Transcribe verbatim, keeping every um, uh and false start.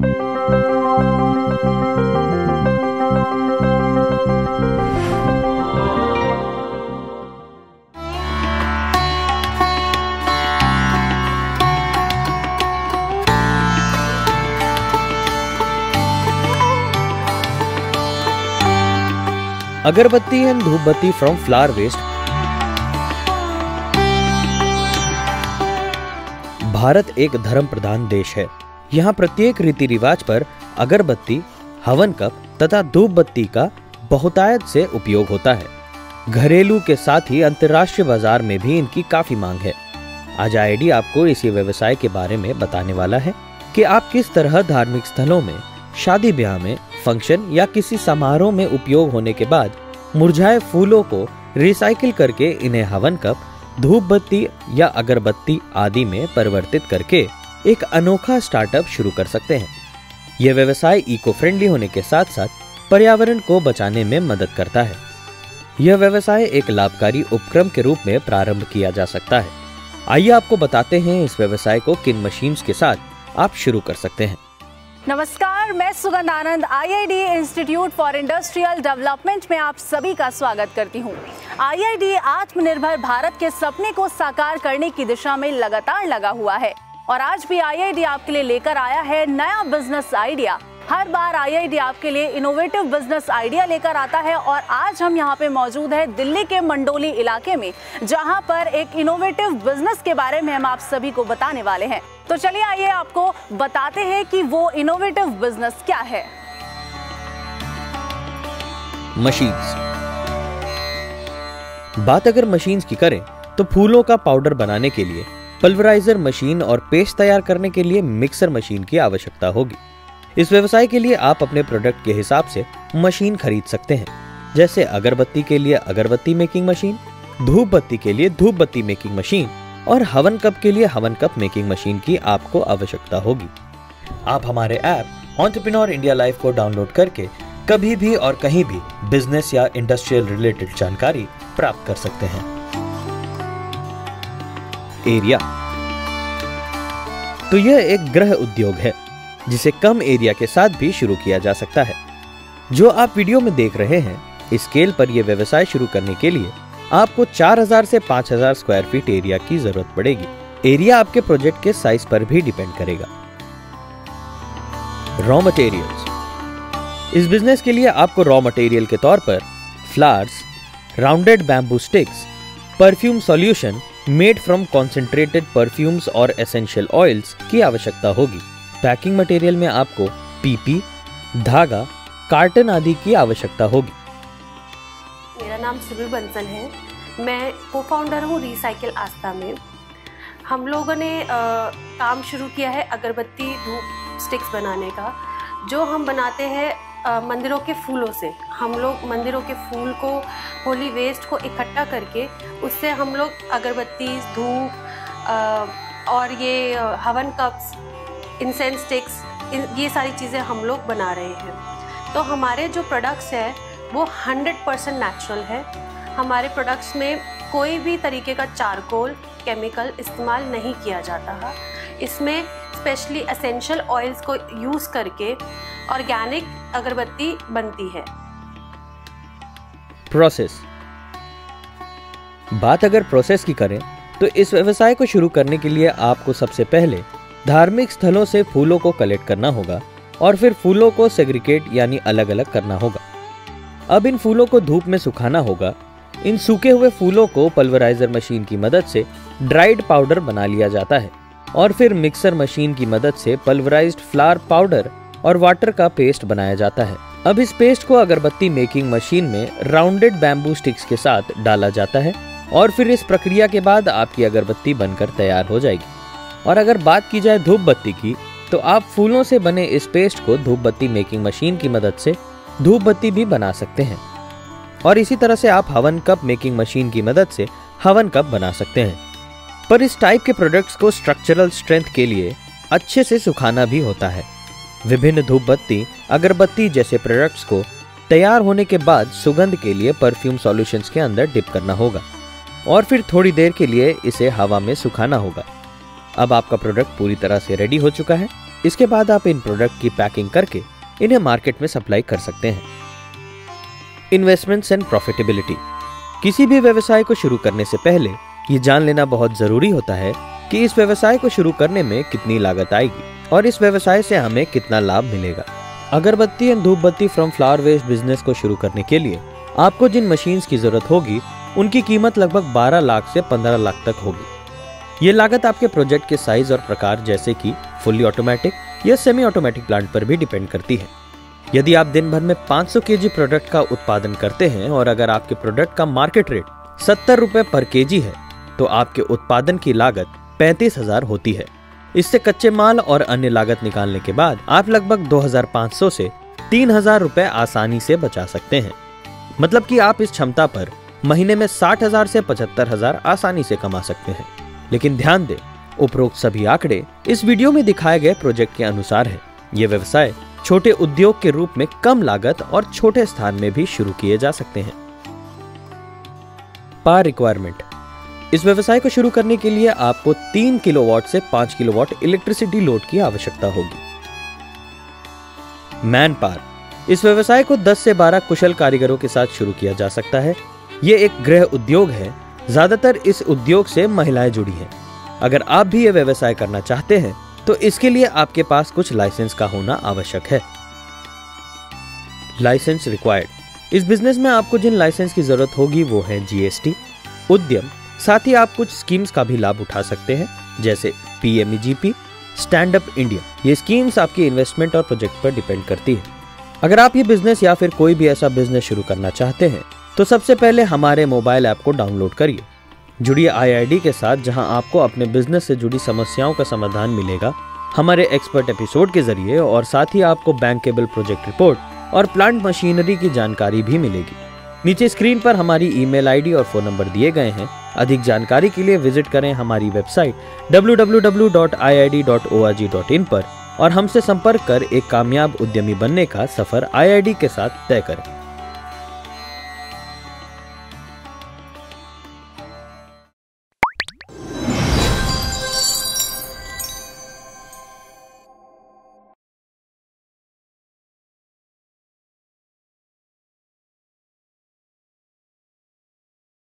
अगरबत्ती एंड धूपबत्ती from flower waste. Bharat एक धर्म प्रधान देश है। यहाँ प्रत्येक रीति रिवाज पर अगरबत्ती, हवन कप तथा धूपबत्ती का बहुतायत से उपयोग होता है। घरेलू के साथ ही अंतर्राष्ट्रीय बाजार में भी इनकी काफी मांग है। आज आई आई डी आपको इसी व्यवसाय के बारे में बताने वाला है कि आप किस तरह धार्मिक स्थलों में, शादी ब्याह में, फंक्शन या किसी समारोह में उपयोग होने के बाद मुरझाए फूलों को रिसाइकिल करके इन्हें हवन कप, धूपबत्ती या अगरबत्ती आदि में परिवर्तित करके एक अनोखा स्टार्टअप शुरू कर सकते हैं। यह व्यवसाय इको फ्रेंडली होने के साथ साथ पर्यावरण को बचाने में मदद करता है। यह व्यवसाय एक लाभकारी उपक्रम के रूप में प्रारंभ किया जा सकता है। आइए आपको बताते हैं इस व्यवसाय को किन मशीन्स के साथ आप शुरू कर सकते हैं। नमस्कार, मैं Sugandh Anand I I D institute for industrial development में आप सभी का स्वागत करती हूं। आई आई डी आत्मनिर्भर भारत के सपने को साकार करने की दिशा में लगातार लगा हुआ है और आज भी आई आई डी आपके लिए लेकर आया है नया बिजनेस आइडिया। हर बार आई आई डी आपके लिए इनोवेटिव बिजनेस आइडिया लेकर आता है और आज हम यहाँ पे मौजूद है दिल्ली के मंडोली इलाके में, जहाँ पर एक इनोवेटिव बिजनेस के बारे में हम आप सभी को बताने वाले हैं। तो चलिए आइए आपको बताते हैं कि वो इनोवेटिव बिजनेस क्या है। मशीन्स। बात अगर मशीन्स की करें तो फूलों का पाउडर बनाने के लिए पल्वराइजर मशीन और पेस्ट तैयार करने के लिए मिक्सर मशीन की आवश्यकता होगी। इस व्यवसाय के लिए आप अपने प्रोडक्ट के हिसाब से मशीन खरीद सकते हैं, जैसे अगरबत्ती के लिए अगरबत्ती मेकिंग मशीन, धूपबत्ती के लिए धूपबत्ती मेकिंग मशीन और हवन कप के लिए हवन कप मेकिंग मशीन की आपको आवश्यकता होगी। आप हमारे ऐप एंटरप्रेन्योर इंडिया लाइव को डाउनलोड करके कभी भी और कहीं भी बिजनेस या इंडस्ट्रियल रिलेटेड जानकारी प्राप्त कर सकते हैं। एरिया। तो यह एक गृह उद्योग है जिसे कम एरिया के साथ भी शुरू किया जा सकता है। जो आप वीडियो में देख रहे हैं, इस स्केल पर यह व्यवसाय शुरू करने के लिए आपको चार हज़ार से पाँच हज़ार स्क्वायर फीट एरिया की जरूरत पड़ेगी। एरिया आपके प्रोजेक्ट के साइज पर भी डिपेंड करेगा। Raw materials. इस बिजनेस के लिए आपको रॉ मटेरियल के तौर पर flowers, rounded bamboo sticks, perfume solution made from concentrated perfumes और एसेंशियल ऑयल्स की आवश्यकता होगी। पैकिंग मटेरियल में आपको पीपी, धागा, कार्टन आदि की आवश्यकता होगी। मेरा नाम सुबीर बंसल है। मैं को फाउंडर हूँ रिसाइकिल आस्था में। हम लोगों ने आ, काम शुरू किया है अगरबत्ती धूप स्टिक्स बनाने का, जो हम बनाते हैं मंदिरों के फूलों से। हम लोग मंदिरों के फूल को, होली वेस्ट को इकट्ठा करके उससे हम लोग अगरबत्ती, धूप आ, और ये हवन कप्स, इंसेंस स्टिक्स, ये सारी चीज़ें हम लोग बना रहे हैं। तो हमारे जो प्रोडक्ट्स हैं वो हंड्रेड परसेंट नेचुरल है। हमारे प्रोडक्ट्स में कोई भी तरीके का चारकोल, केमिकल इस्तेमाल नहीं किया जाता है। इसमें स्पेशली एसेंशियल ऑयल्स को यूज़ करके ऑर्गेनिक अगरबत्ती बनती है। प्रोसेस। बात अगर प्रोसेस की करें तो इस व्यवसाय को शुरू करने के लिए आपको सबसे पहले धार्मिक स्थलों से फूलों को कलेक्ट करना होगा और फिर फूलों को सेग्रीगेट यानी अलग अलग करना होगा। अब इन फूलों को धूप में सुखाना होगा। इन सूखे हुए फूलों को पल्वराइजर मशीन की मदद से ड्राइड पाउडर बना लिया जाता है और फिर मिक्सर मशीन की मदद से पल्वराइज्ड फ्लावर पाउडर और वाटर का पेस्ट बनाया जाता है। अब इस पेस्ट को अगरबत्ती मेकिंग मशीन में राउंडेड बैम्बू स्टिक्स के साथ डाला जाता है और फिर इस प्रक्रिया के बाद आपकी अगरबत्ती बनकर तैयार हो जाएगी। और अगर बात की जाए धूप बत्ती की, तो आप फूलों से बने इस पेस्ट को धूप बत्ती मेकिंग मशीन की मदद से धूप बत्ती भी बना सकते हैं और इसी तरह से आप हवन कप मेकिंग मशीन की मदद से हवन कप बना सकते हैं। पर इस टाइप के प्रोडक्ट्स को स्ट्रक्चरल स्ट्रेंथ के लिए अच्छे से सुखाना भी होता है। विभिन्न धूप बत्ती, अगरबत्ती जैसे प्रोडक्ट्स को तैयार होने के बाद सुगंध के लिए परफ्यूम सॉल्यूशंस के अंदर डिप करना होगा और फिर थोड़ी देर के लिए इसे हवा में सुखाना होगा। अब आपका प्रोडक्ट पूरी तरह से रेडी हो चुका है इसके बाद आप इन प्रोडक्ट की पैकिंग करके इन्हें मार्केट में सप्लाई कर सकते हैं। Investments and profitability. किसी भी व्यवसाय को शुरू करने से पहले ये जान लेना बहुत जरूरी होता है कि इस व्यवसाय को शुरू करने में कितनी लागत आएगी और इस व्यवसाय से हमें कितना लाभ मिलेगा। अगरबत्ती एंड धूप बत्ती फ्रॉम फ्लावर वेस्ट बिजनेस को शुरू करने के लिए आपको जिन मशीन्स की जरूरत होगी उनकी कीमत लगभग बारह लाख से पंद्रह लाख तक होगी। ये लागत आपके प्रोजेक्ट के साइज और प्रकार जैसे कि फुल्ली ऑटोमेटिक या सेमी ऑटोमेटिक प्लांट पर भी डिपेंड करती है। यदि आप दिन भर में पाँच सौ केजी प्रोडक्ट का उत्पादन करते हैं और अगर आपके प्रोडक्ट का मार्केट रेट सत्तर रुपए पर केजी है तो आपके उत्पादन की लागत पैंतीस हजार होती है। इससे कच्चे माल और अन्य लागत निकालने के बाद आप लगभग दो हजार पाँच सौ से तीन हजार रुपए आसानी से बचा सकते हैं। मतलब कि आप इस क्षमता पर महीने में साठ हजार से पचहत्तर हजार आसानी से कमा सकते हैं। लेकिन ध्यान दें, उपरोक्त सभी आंकड़े इस वीडियो में दिखाए गए प्रोजेक्ट के अनुसार है। ये व्यवसाय छोटे उद्योग के रूप में कम लागत और छोटे स्थान में भी शुरू किए जा सकते हैं। Power requirement. इस व्यवसाय को शुरू करने के लिए आपको तीन किलोवाट से पाँच किलोवाट इलेक्ट्रिसिटी लोड की आवश्यकता होगी। Man power. इस व्यवसाय को दस से बारह कुशल कारीगरों के साथ शुरू किया जा सकता है। ये एक गृह उद्योग है। ज्यादातर इस उद्योग से महिलाएं जुड़ी हैं। अगर आप भी ये व्यवसाय करना चाहते हैं तो इसके लिए आपके पास कुछ लाइसेंस का होना आवश्यक है। Licence required. इस बिजनेस में आपको जिन लाइसेंस की जरूरत होगी वो है जीएसटी, उद्यम, साथ ही आप कुछ स्कीम्स का भी लाभ उठा सकते हैं जैसे पीएमईजीपी, स्टैंड अप इंडिया। ये स्कीम्स आपकी इन्वेस्टमेंट और प्रोजेक्ट पर डिपेंड करती है। अगर आप ये बिजनेस या फिर कोई भी ऐसा बिजनेस शुरू करना चाहते हैं तो सबसे पहले हमारे मोबाइल ऐप को डाउनलोड करिए। जुड़िए आईआईडी के साथ जहां आपको अपने बिजनेस से जुड़ी समस्याओं का समाधान मिलेगा हमारे एक्सपर्ट एपिसोड के जरिए, और साथ ही आपको बैंकेबल प्रोजेक्ट रिपोर्ट और प्लांट मशीनरी की जानकारी भी मिलेगी। नीचे स्क्रीन पर हमारी ईमेल आईडी और फोन नंबर दिए गए हैं। अधिक जानकारी के लिए विजिट करें हमारी website W W W dot I I D dot O R G dot in पर और हमसे संपर्क कर एक कामयाब उद्यमी बनने का सफर आईआईडी के साथ तय करें।